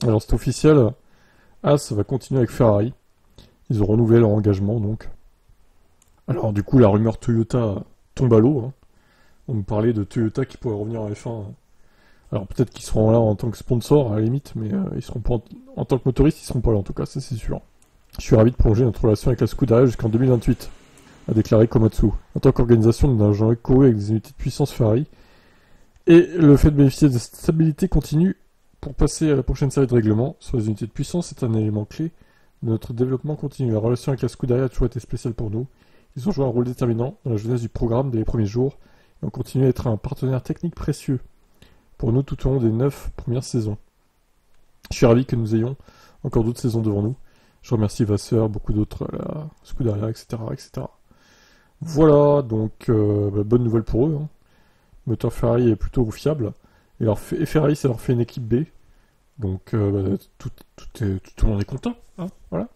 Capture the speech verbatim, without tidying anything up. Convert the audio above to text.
Alors c'est officiel, As va continuer avec Ferrari. Ils ont renouvelé leur engagement donc. Alors du coup la rumeur Toyota tombe à l'eau. Hein. On nous parlait de Toyota qui pourrait revenir en F un. Alors peut-être qu'ils seront là en tant que sponsor à la limite, mais euh, ils seront pas en... en tant que motoriste, ils seront pas là en tout cas, ça c'est sûr. Je suis ravi de prolonger notre relation avec la Scuderia jusqu'en deux mille vingt-huit, a déclaré Komatsu. En tant qu'organisation, nous n'avons jamais couru avec des unités de puissance Ferrari, et le fait de bénéficier de stabilité continue pour passer à la prochaine série de règlements sur les unités de puissance est un élément clé de notre développement continu. La relation avec la Scuderia a toujours été spéciale pour nous. Ils ont joué un rôle déterminant dans la jeunesse du programme dès les premiers jours, et ont continué à être un partenaire technique précieux pour nous tout au long des neuf premières saisons. Je suis ravi que nous ayons encore d'autres saisons devant nous. Je remercie Vasseur, beaucoup d'autres, la Scuderia, et cetera, et cetera. Voilà, donc euh, bah, bonne nouvelle pour eux. Hein. Le moteur Ferrari est plutôt fiable. Et, leur fait, et Ferrari, ça leur fait une équipe B. Donc euh, bah, tout, tout, est, tout le monde est content. Hein, voilà.